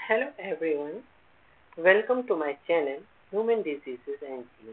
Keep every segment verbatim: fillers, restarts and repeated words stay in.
Hello everyone, welcome to my channel Human Diseases and Genes.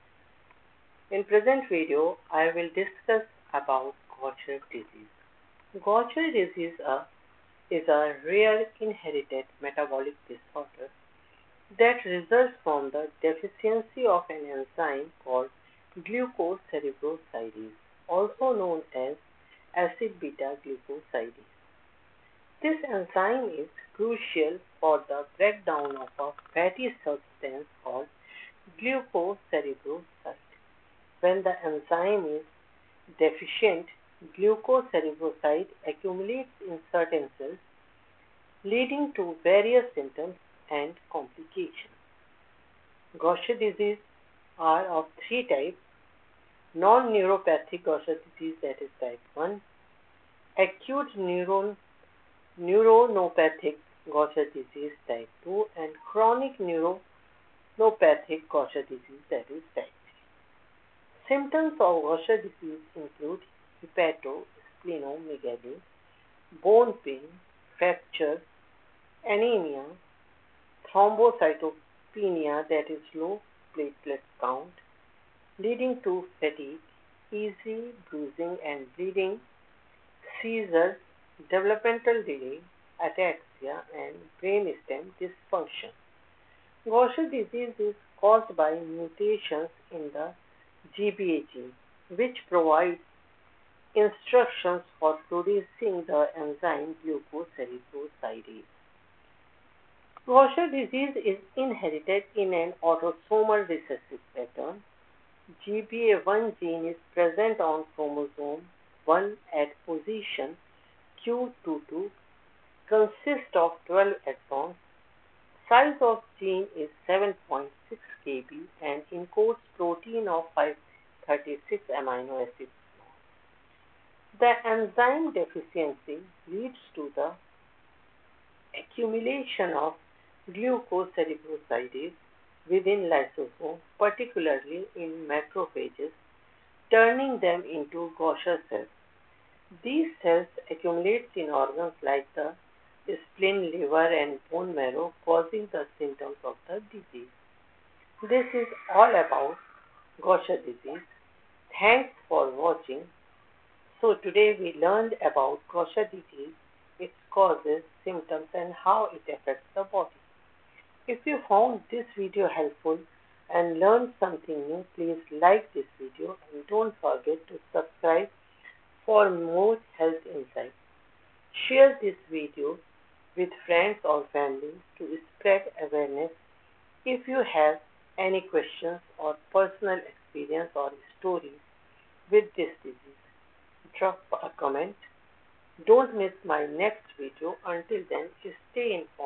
In present video, I will discuss about Gaucher disease. Gaucher disease uh, is a rare inherited metabolic disorder that results from the deficiency of an enzyme called glucocerebroside, also known as acid beta-glucosidase. This enzyme is crucial for the breakdown of a fatty substance called glucocerebroside. When the enzyme is deficient, glucocerebroside accumulates in certain cells, leading to various symptoms and complications. Gaucher disease are of three types: non-neuropathic Gaucher disease, that is type one, acute neuron Neuronopathic Gaucher disease type two, and chronic neuronopathic Gaucher disease, that is type three. Symptoms of Gaucher disease include Hepatosplenomegaly, bone pain, fractures, anemia, thrombocytopenia, that is low platelet count, leading to fatigue, easy bruising and bleeding, seizures, developmental delay, ataxia, and brainstem dysfunction. Gaucher disease is caused by mutations in the G B A gene, which provides instructions for producing the enzyme glucocerebroside. Gaucher disease is inherited in an autosomal recessive pattern. G B A one gene is present on chromosome one at position Q twenty-two, consists of twelve exons. Size of gene is seven point six kilobase and encodes protein of five hundred thirty-six amino acids. The enzyme deficiency leads to the accumulation of glucocerebrosidase within lysosomes, particularly in macrophages, turning them into Gaucher cells. These cells accumulate in organs like the spleen, liver, and bone marrow, causing the symptoms of the disease. This is all about Gaucher disease. Thanks for watching. So today we learned about Gaucher disease, its causes, symptoms, and how it affects the body. If you found this video helpful and learned something new, please like this video and don't forget to subscribe for more health insights. Share this video with friends or family to spread awareness. If you have any questions or personal experience or stories with this disease, drop a comment. Don't miss my next video. Until then, stay informed.